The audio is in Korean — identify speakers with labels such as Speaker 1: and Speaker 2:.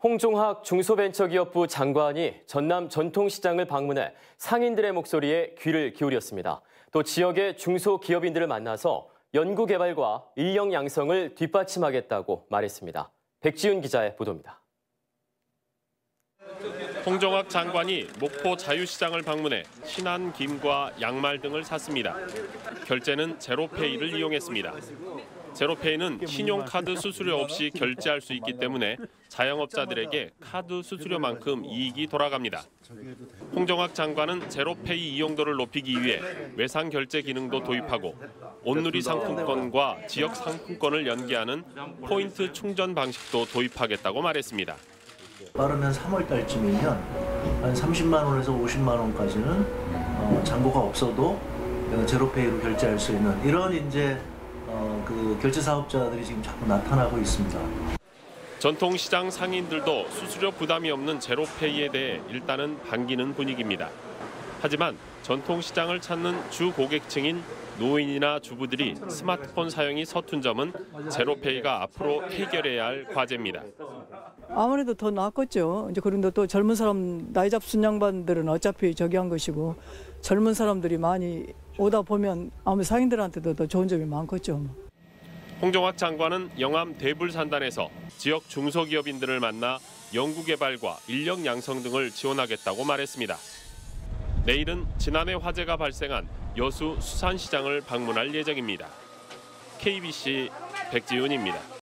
Speaker 1: 홍종학 중소벤처기업부 장관이 전남 전통시장을 방문해 상인들의 목소리에 귀를 기울였습니다. 또 지역의 중소기업인들을 만나서 연구개발과 인력 양성을 뒷받침하겠다고 말했습니다. 백지윤 기자의 보도입니다.
Speaker 2: 홍종학 장관이 목포 자유시장을 방문해 신안, 김과 양말 등을 샀습니다. 결제는 제로페이를 이용했습니다. 제로페이는 신용카드 수수료 없이 결제할 수 있기 때문에 자영업자들에게 카드 수수료만큼 이익이 돌아갑니다. 홍종학 장관은 제로페이 이용도를 높이기 위해 외상 결제 기능도 도입하고 온누리 상품권과 지역 상품권을 연계하는 포인트 충전 방식도 도입하겠다고 말했습니다.
Speaker 3: 빠르면 3월 달쯤이면 한 30만 원에서 50만 원까지는 잔고가 없어도 제로페이로 결제할 수 있는 이런 이제 그 결제 사업자들이 지금 자꾸 나타나고 있습니다.
Speaker 2: 전통시장 상인들도 수수료 부담이 없는 제로페이에 대해 일단은 반기는 분위기입니다. 하지만 전통시장을 찾는 주 고객층인 노인이나 주부들이 스마트폰 사용이 서툰 점은 제로페이가 앞으로 해결해야 할 과제입니다.
Speaker 4: 아무래도 더 낫겠죠. 이제 그런데 또 젊은 사람 나이 잡순 양반들은 어차피 저기 한 것이고 젊은 사람들이 많이 오다 보면 아무 상인들한테도 더 좋은 점이 많겠죠.
Speaker 2: 홍종학 장관은 영암 대불산단에서 지역 중소기업인들을 만나 연구개발과 인력 양성 등을 지원하겠다고 말했습니다. 내일은 지난해 화재가 발생한 여수 수산시장을 방문할 예정입니다. KBC 백지윤입니다.